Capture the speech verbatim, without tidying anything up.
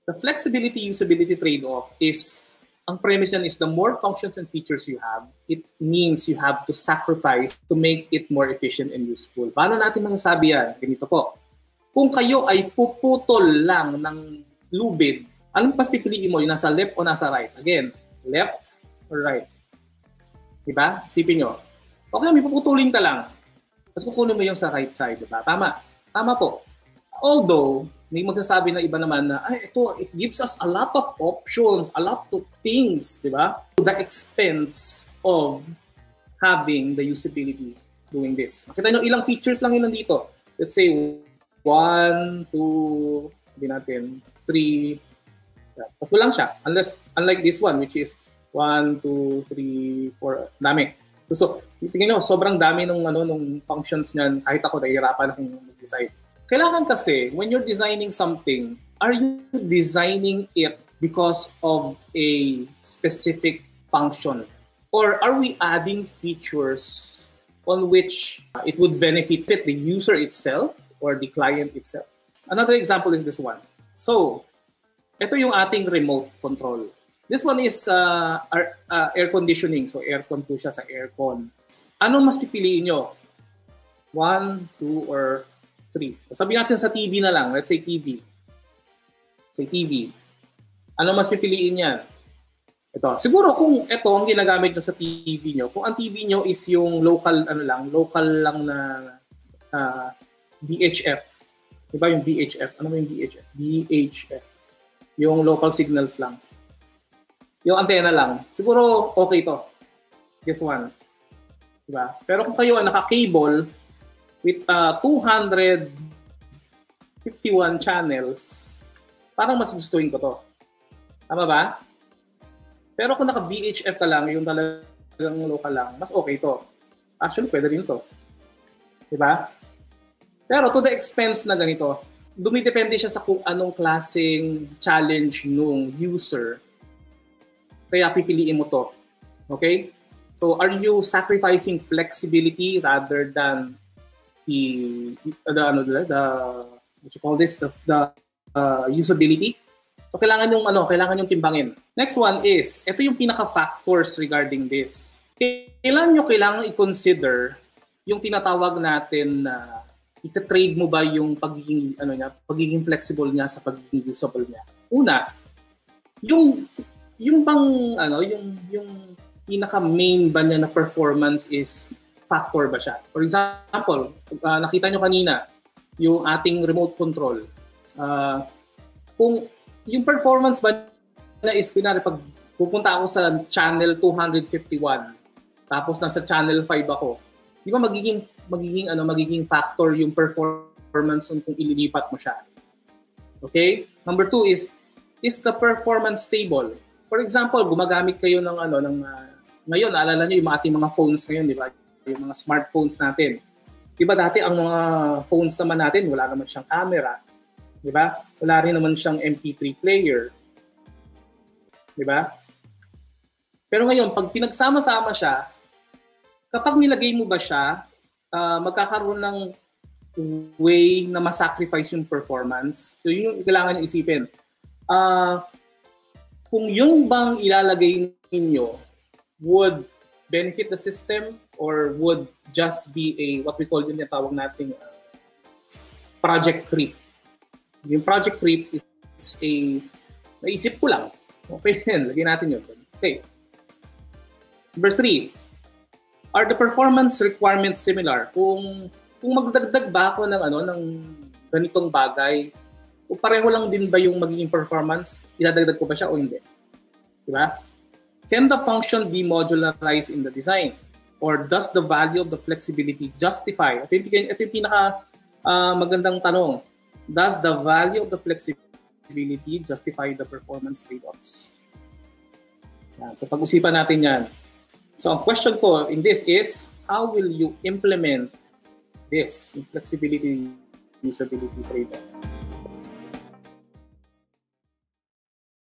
The flexibility-usability trade-off is, ang premise yan is the more functions and features you have, it means you have to sacrifice to make it more efficient and useful. Paano natin masasabi yan? Ganito po. Kung kayo ay puputol lang ng lubid, anong mas pipiliin mo? Yung nasa left o nasa right? Again, left or right? Diba? Isipin nyo. Okay, may puputulin ka lang. Tapos kukunin mo yung sa right side. Diba? Tama. Tama po. Although, may magsasabi na iba naman na, ay, ito, it gives us a lot of options, a lot of things, di ba? To the expense of having the usability doing this. Nakita nyo, ilang features lang yun nandito. Let's say, one, two, sabi natin, three, tatlo lang siya. Unless, unlike this one, which is one, two, three, four, dami. So, so tingnan nyo, sobrang dami nung, ano, nung functions niyan, kahit ako, nahihirapan akong mag-decide. Kailangan kasi, when you're designing something, are you designing it because of a specific function? Or are we adding features on which it would benefit the user itself or the client itself? Another example is this one. So, ito yung ating remote control. This one is uh, our, uh, air conditioning. So, aircon po siya sa aircon. Anong mas pipiliin nyo? One, two, or three. Sabi natin sa T V na lang. Let's say T V. Say T V. Ano mas pipiliin yan? Ito. Siguro kung ito ang ginagamit nyo sa T V nyo, kung ang T V nyo is yung local, ano lang, local lang na uh, V H F. Diba yung V H F? Ano ba yung V H F? V H F. Yung local signals lang. Yung antenna lang. Siguro okay to. This one. Diba? Pero kung kayo naka-cable, with uh, two hundred fifty-one channels, parang mas gustuin ko to. Tama ba? Pero kung naka-V H F ka lang, yung talagang local lang, mas okay to. Actually, pwede rin to. Diba? Pero to the expense na ganito, dumidepende siya sa kung anong klaseng challenge nung user. Kaya pipiliin mo to. Okay? So, are you sacrificing flexibility rather than the, the, ano, the, what you call this, the, the uh, usability? So, kailangan yung, ano, kailangan yung timbangin. Next one is, ito yung pinaka-factors regarding this. Kailan nyo kailangan i-consider yung tinatawag natin na uh, ita-trade mo ba yung pagiging, ano niya, pagiging flexible niya sa pagiging usable niya? Una, yung, yung bang, ano, yung, yung pinaka-main ba niya na performance is factor ba siya? For example, uh, nakita nyo kanina, yung ating remote control. Uh, kung yung performance ba na is, pinari, pag pupunta ako sa channel two fifty-one, tapos nasa channel five ako, di ba magiging, magiging, ano, magiging factor yung performance kung ililipat mo siya. Okay? Number two is, is the performance stable? For example, gumagamit kayo ng, ano, ng, uh, ngayon, naalala nyo yung ating mga phones ngayon, di ba? Yung mga smartphones natin. Diba dati ang mga phones naman natin, wala naman siyang camera. Diba? Wala rin naman siyang M P three player. Diba? Pero ngayon, pag pinagsama-sama siya, kapag nilagay mo ba siya, uh, magkakaroon ng way na masacrifice yung performance. So yun yung kailangan nyo isipin. Uh, kung yung bang ilalagay ninyo would benefit the system or would just be a, what we call yun yung tawag nating uh, project creep. Yung project creep is a, naisip ko lang. Okay, lagyan natin yun. Okay. Number three, are the performance requirements similar? Kung, kung magdagdag ba ako ng, ano, ng ganitong bagay, kung pareho lang din ba yung magiging performance, idadagdag ko ba siya o hindi? Diba? Can the function be modularized in the design? Or does the value of the flexibility justify? Ito yung, ito yung pinaka uh, magandang tanong. Does the value of the flexibility justify the performance trade-offs? So pag-usipan natin yan. So ang question ko in this is, how will you implement this flexibility usability trade-off?